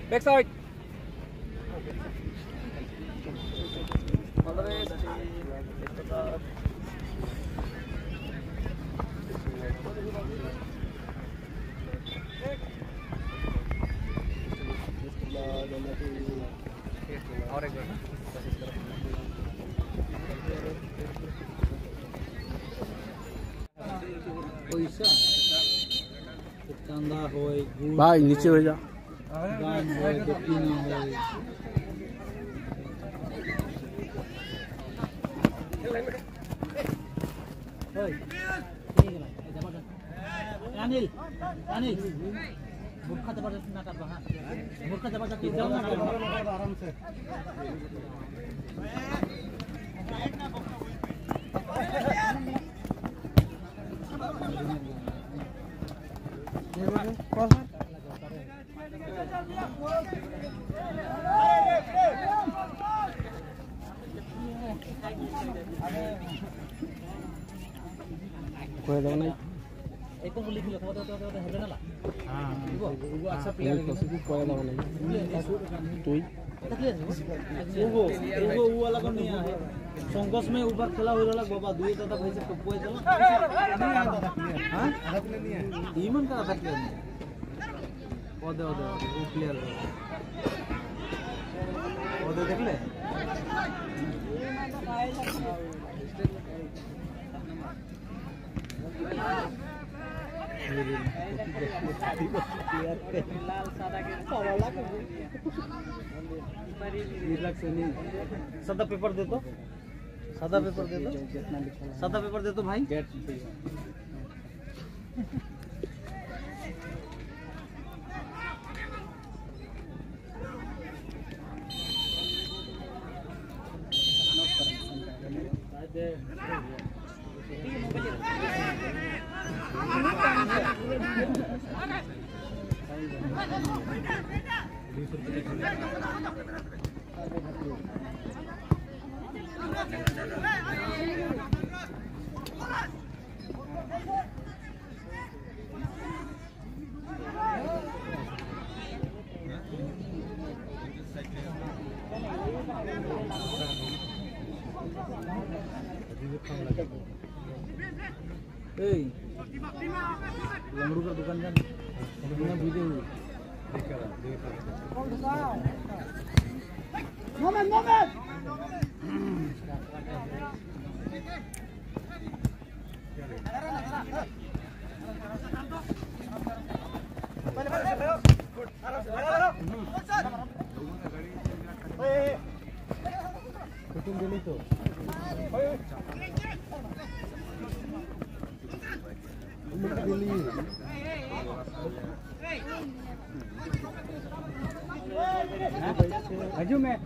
Back side. और एक बार पैसा चंदा होय भाई नीचे हो जा गान होय दक्षिणा होय होय ठीक है जबरदस्त अनिल अनिल मूर्खा जबरदस्त ना कर हां मूर्खा जबरदस्त जाओ ना आराम से कोई नहीं एक को लिख लो तो हेडे ना हां वो अच्छा प्लेयर है किसी को कोई नहीं तू वो वाला को नहीं है संघर्ष में ऊपर खेला हो रहा बाबा दुई दादा भाई से टप्पो चलो नहीं आया दादा प्लेयर हां आधा प्लेयर नहीं है ईमन का आधा प्लेयर नहीं ओदे वो प्लेयर ओदे देख ले लाल सादा के सवाला के रिलैक्स नहीं सादा पेपर दे तो सादा पेपर दे दो सादा पेपर दे दो भाई लंगड़ू का दुकान जान वीडियो मोमेंट मोमेंट तो हजू में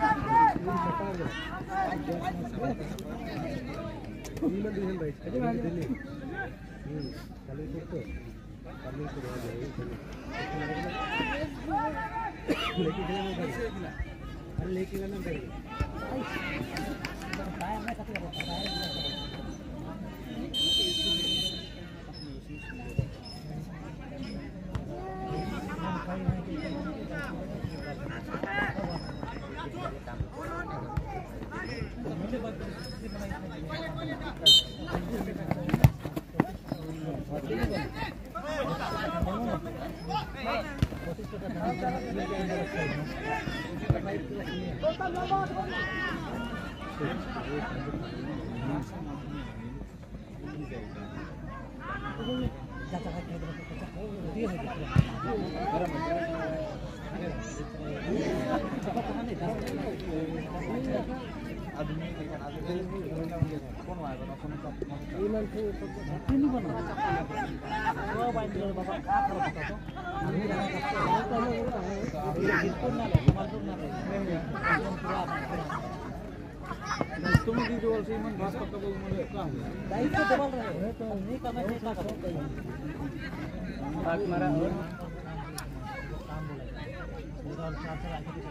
तुम दीदी और से मन भास पक्का बोल मुझे क्या हुआ दाई से डबल रहे तो नहीं करना चाहिए क्या करो ताक मारा और काम बोला और साथ से आके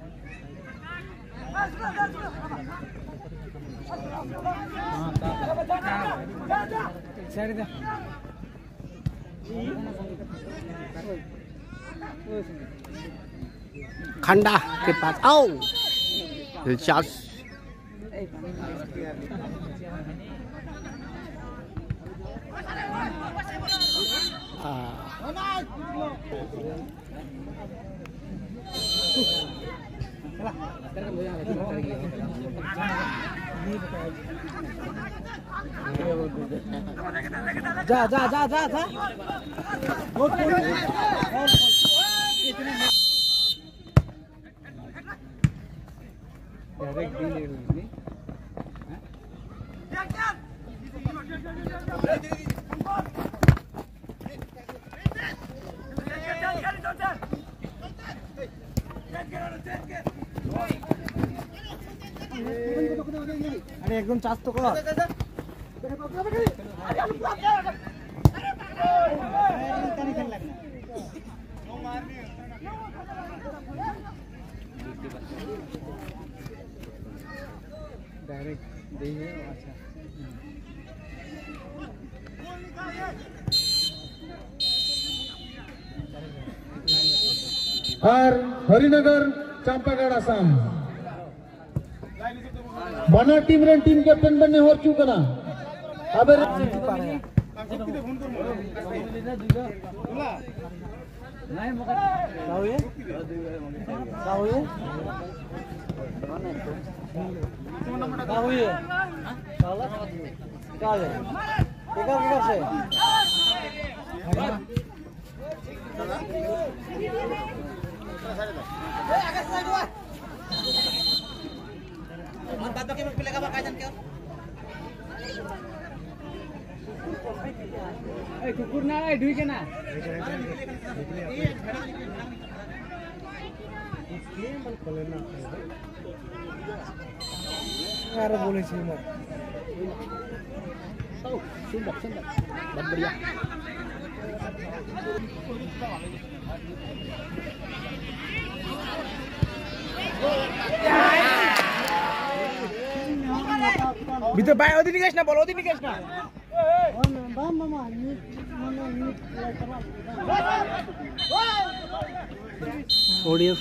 हां साइड दे खंडा के पास आओ दिलचस्प जा जा जा जा जा अरे एकदम चास तो कर डायरेक्ट देंगे अच्छा और हरिनगर चांपागढ़ आसाम बना टीम रे टीम कैप्टन बने हो चुका ना अब कुकुर ना ढुई के ना यार बोले छी मत सुंदर सुंदर बहुत बढ़िया भीतर बाय ओदी निकेश ना बोल ओदी निकेश ना ऑडियंस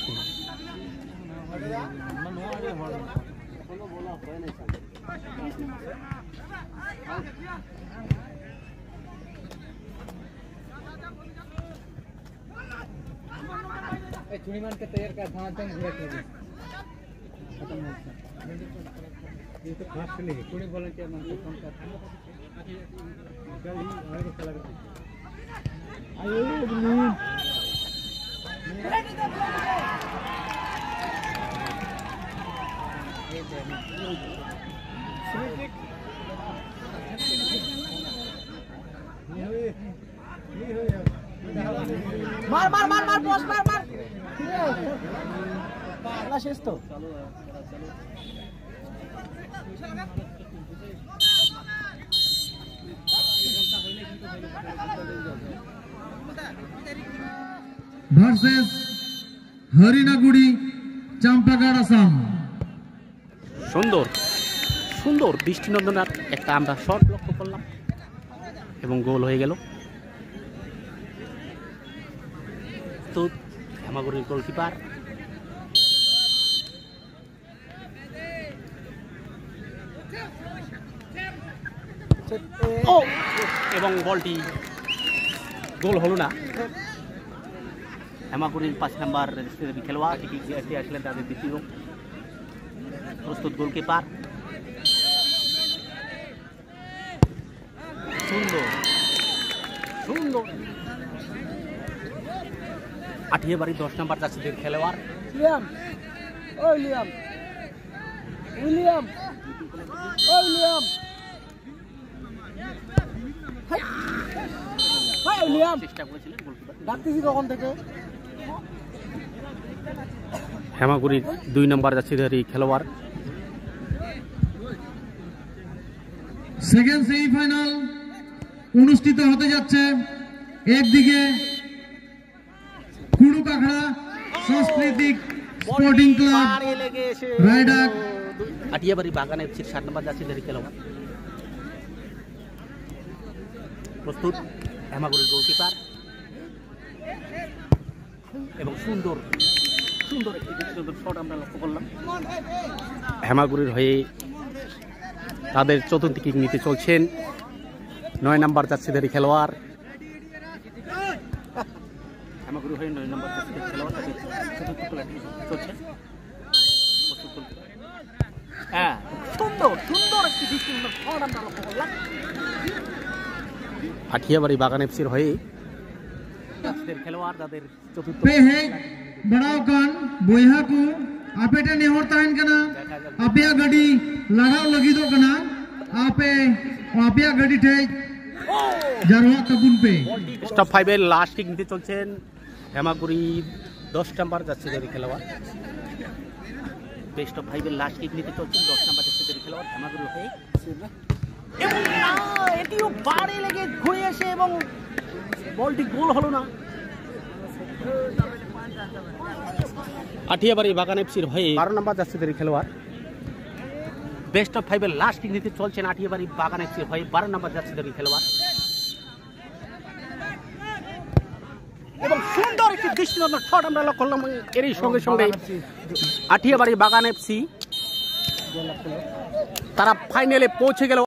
चुनी मान के तैयार कर धान तंग घुरा के खत्म हो ये तो खास नहीं है चुनी वॉलंटियर मान के फोन कर कल ही आए तो चला गया आयो मार मार मार मार बॉस मार मार चला शेष तो ভার্সেস হরিনাগুড়ি চাম্পাগড় আসাম সুন্দর সুন্দর দৃষ্টিনন্দনের একটা আমরা শট লক্ষ্য করলাম এবং গোল হয়ে গেল তো হেমাগুড়ির গোলকিপার ও এবং বলটি গোল হলো না হেমাগুড়ির 5 নম্বর খেলোয়াড় এটি আসলেন তাদের দ্বিতীয় প্রস্তুত গোলকিপার সুন্দর সুন্দর আঠিয়াবাড়ি 10 নম্বর জার্সিদের খেলোয়াড় লিয়াম ও লিয়াম উইলিয়াম ও লিয়াম হাই লিয়াম চেষ্টা করেছিলেন গোলকিপার ডাকতেছি কখন থেকে হেমাগুড়ির 2 নম্বর জার্সিধারী খেলোয়াড় সেকেন্ড সেমিফাইনাল অনুষ্ঠিত হতে যাচ্ছে একদিকে কুড়ুকাখড়া সাংস্কৃতিক স্পোর্টিং ক্লাব রায়ডাক আটিয়াবাড়ি বাগান এফসির 7 নম্বর জার্সিধারী খেলোয়াড় প্রস্তুত হেমাগুড়ির গোলকিপার এবং সুন্দর সুন্দর একটি দৃষ্টিনন্দন শট আমরা লক্ষ্য করলাম। হেমাগুড়ির হয়ে তাদের চতুর্থ কিক নিতে চলছেন 9 নম্বর জার্সিধারী খেলোয়াড়। হেমাগুড়ি হয়ে 9 নম্বর জার্সিধারী খেলোয়াড় তাদের চতুর্থ খেলাটি চলছে। হ্যাঁ, সুন্দর সুন্দর একটি দৃষ্টিনন্দন শট আমরা লক্ষ্য করলাম। আঠিয়াবাড়ি বাগান এফসির হয়ে খেলোয়াড় তাদের চতুর্থ पे है बड़ा कान बोया को आपेटे नेहर ताहन कना आपिया गाड़ी लगाव लगी दो कना आपे आपिया गाड़ी ठे जरवा तबुन पे স্টপ 5 এর লাস্ট কিক নিতে চলছেন হেমাগুড়ি 10 নম্বর জার্সিধারী খেলোয়াড়। বেস্ট অফ 5 এর লাস্ট কিক নিতে চলছেন 10 নম্বর জার্সিধারী খেলোয়াড় হেমাগুড়ি হয়ে, এবং এটিও বাড়ি লেগে ঘুরে এসে এবং বলটি গোল হলো না। আঠিয়াবাড়ি বাগান এফসির হয়ে 12 নম্বর জার্সিধারী খেলোয়াড়। বেস্ট অফ 5 এর লাস্ট কিক নিতে চলছেন আঠিয়াবাড়ি বাগান এফসির হয়ে 12 নম্বর জার্সিধারী খেলোয়াড়, এবং সুন্দর একটি দৃষ্টিনন্দন শট আমরা লক্ষ্য করলাম। এরই সঙ্গে সঙ্গে আঠিয়াবাড়ি বাগান এফসি তারা ফাইনালে পৌঁছে গেল।